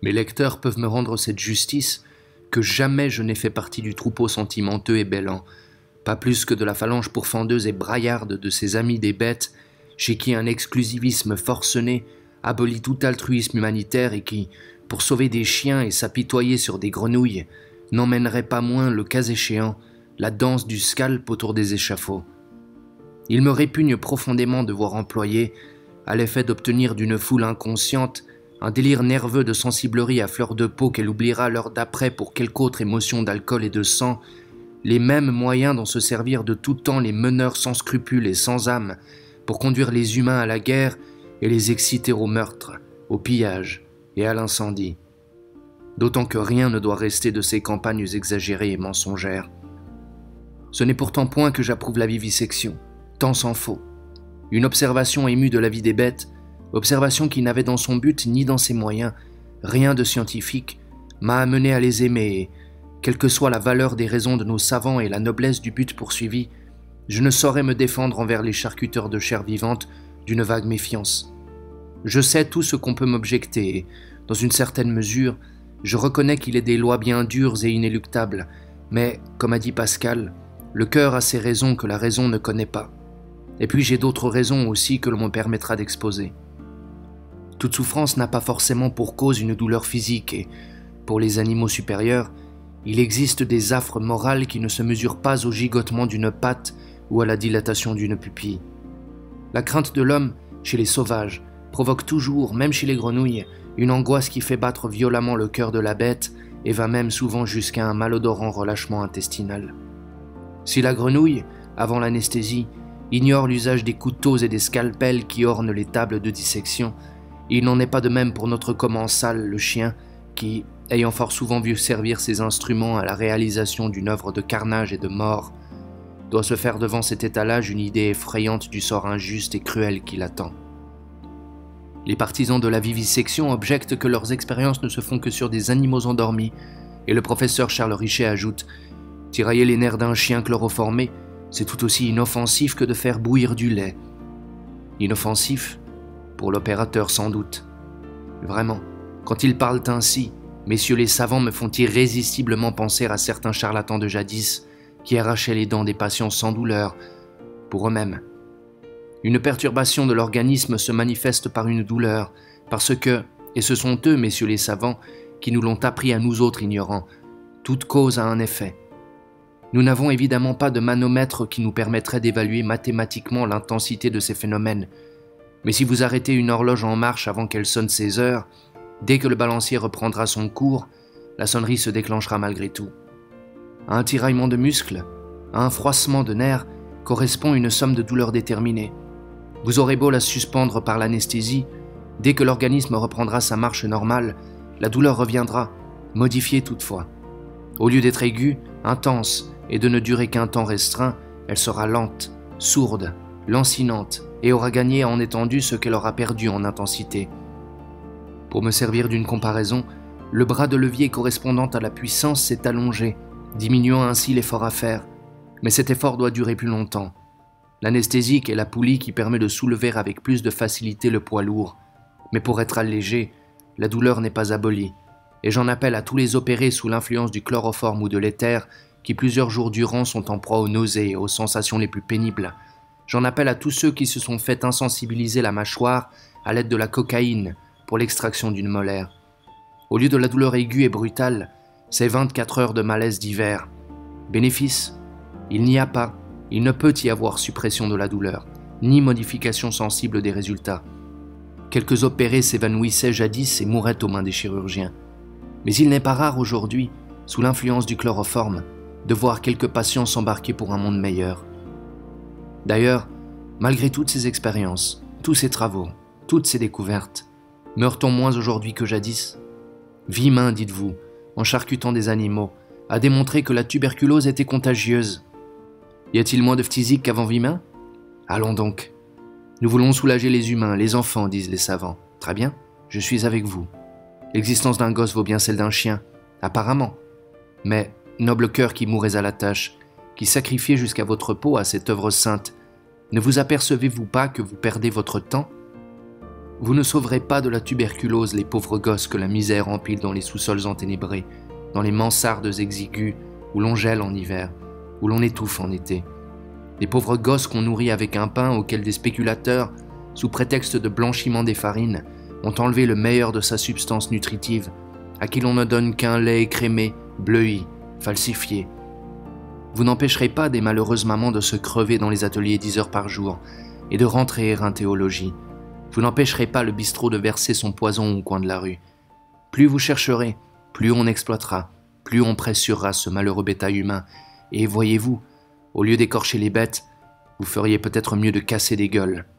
Mes lecteurs peuvent me rendre cette justice que jamais je n'ai fait partie du troupeau sentimenteux et bêlant, pas plus que de la phalange pourfendeuse et braillarde de ces amis des bêtes, chez qui un exclusivisme forcené abolit tout altruisme humanitaire et qui, pour sauver des chiens et s'apitoyer sur des grenouilles, n'emmènerait pas moins, le cas échéant, la danse du scalp autour des échafauds. Il me répugne profondément de voir employer, à l'effet d'obtenir d'une foule inconsciente, un délire nerveux de sensiblerie à fleur de peau qu'elle oubliera l'heure d'après pour quelque autre émotion d'alcool et de sang, les mêmes moyens dont se servirent de tout temps les meneurs sans scrupules et sans âme pour conduire les humains à la guerre et les exciter au meurtre, au pillage et à l'incendie. D'autant que rien ne doit rester de ces campagnes exagérées et mensongères. Ce n'est pourtant point que j'approuve la vivisection, tant s'en faut. Une observation émue de la vie des bêtes, observation qui n'avait dans son but ni dans ses moyens rien de scientifique, m'a amené à les aimer et, quelle que soit la valeur des raisons de nos savants et la noblesse du but poursuivi, je ne saurais me défendre envers les charcuteurs de chair vivante d'une vague méfiance. Je sais tout ce qu'on peut m'objecter et, dans une certaine mesure, je reconnais qu'il est des lois bien dures et inéluctables, mais, comme a dit Pascal, le cœur a ses raisons que la raison ne connaît pas. Et puis j'ai d'autres raisons aussi que l'on me permettra d'exposer. Toute souffrance n'a pas forcément pour cause une douleur physique et, pour les animaux supérieurs, il existe des affres morales qui ne se mesurent pas au gigotement d'une patte ou à la dilatation d'une pupille. La crainte de l'homme, chez les sauvages, provoque toujours, même chez les grenouilles, une angoisse qui fait battre violemment le cœur de la bête et va même souvent jusqu'à un malodorant relâchement intestinal. Si la grenouille, avant l'anesthésie, ignore l'usage des couteaux et des scalpels qui ornent les tables de dissection, il n'en est pas de même pour notre commensal, le chien, qui, ayant fort souvent vu servir ses instruments à la réalisation d'une œuvre de carnage et de mort, doit se faire devant cet étalage une idée effrayante du sort injuste et cruel qui l'attend. Les partisans de la vivisection objectent que leurs expériences ne se font que sur des animaux endormis, et le professeur Charles Richet ajoute « Tirailler les nerfs d'un chien chloroformé, c'est tout aussi inoffensif que de faire bouillir du lait. » Inoffensif ? Pour l'opérateur sans doute. Vraiment, quand ils parlent ainsi, messieurs les savants me font irrésistiblement penser à certains charlatans de jadis qui arrachaient les dents des patients sans douleur, pour eux-mêmes. Une perturbation de l'organisme se manifeste par une douleur, parce que, et ce sont eux, messieurs les savants, qui nous l'ont appris à nous autres ignorants, toute cause a un effet. Nous n'avons évidemment pas de manomètre qui nous permettrait d'évaluer mathématiquement l'intensité de ces phénomènes, mais si vous arrêtez une horloge en marche avant qu'elle sonne 16 heures, dès que le balancier reprendra son cours, la sonnerie se déclenchera malgré tout. À un tiraillement de muscles, à un froissement de nerfs, correspond une somme de douleurs déterminée. Vous aurez beau la suspendre par l'anesthésie, dès que l'organisme reprendra sa marche normale, la douleur reviendra, modifiée toutefois. Au lieu d'être aiguë, intense, et de ne durer qu'un temps restreint, elle sera lente, sourde, lancinante, et aura gagné en étendue ce qu'elle aura perdu en intensité. Pour me servir d'une comparaison, le bras de levier correspondant à la puissance s'est allongé, diminuant ainsi l'effort à faire, mais cet effort doit durer plus longtemps. L'anesthésique est la poulie qui permet de soulever avec plus de facilité le poids lourd, mais pour être allégé, la douleur n'est pas abolie, et j'en appelle à tous les opérés sous l'influence du chloroforme ou de l'éther qui plusieurs jours durant sont en proie aux nausées et aux sensations les plus pénibles. J'en appelle à tous ceux qui se sont fait insensibiliser la mâchoire à l'aide de la cocaïne pour l'extraction d'une molaire. Au lieu de la douleur aiguë et brutale, c'est 24 heures de malaise d'hiver. Bénéfice ? Il n'y a pas, il ne peut y avoir suppression de la douleur, ni modification sensible des résultats. Quelques opérés s'évanouissaient jadis et mouraient aux mains des chirurgiens. Mais il n'est pas rare aujourd'hui, sous l'influence du chloroforme, de voir quelques patients s'embarquer pour un monde meilleur. D'ailleurs, malgré toutes ces expériences, tous ces travaux, toutes ces découvertes, meurt-on moins aujourd'hui que jadis ? Vimin, dites-vous, en charcutant des animaux, a démontré que la tuberculose était contagieuse. Y a-t-il moins de phtisiques qu'avant Vimin ? Allons donc. Nous voulons soulager les humains, les enfants, disent les savants. Très bien, je suis avec vous. L'existence d'un gosse vaut bien celle d'un chien, apparemment. Mais, noble cœur qui mourez à la tâche, qui sacrifiez jusqu'à votre peau à cette œuvre sainte, ne vous apercevez-vous pas que vous perdez votre temps ? Vous ne sauverez pas de la tuberculose les pauvres gosses que la misère empile dans les sous-sols enténébrés, dans les mansardes exiguës où l'on gèle en hiver, où l'on étouffe en été. Les pauvres gosses qu'on nourrit avec un pain auquel des spéculateurs, sous prétexte de blanchiment des farines, ont enlevé le meilleur de sa substance nutritive, à qui l'on ne donne qu'un lait écrémé, bleui, falsifié. Vous n'empêcherez pas des malheureuses mamans de se crever dans les ateliers 10 heures par jour et de rentrer éreinter au logis. Vous n'empêcherez pas le bistrot de verser son poison au coin de la rue. Plus vous chercherez, plus on exploitera, plus on pressurera ce malheureux bétail humain. Et voyez-vous, au lieu d'écorcher les bêtes, vous feriez peut-être mieux de casser des gueules.